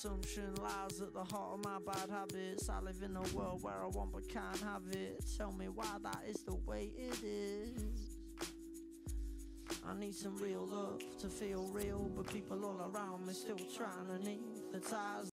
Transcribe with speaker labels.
Speaker 1: Self-consumption lies at the heart of my bad habits. I live in a world where I want but can't have it. Tell me why that is the way it is. I need some real love to feel real, but people all around me still trying to need the ties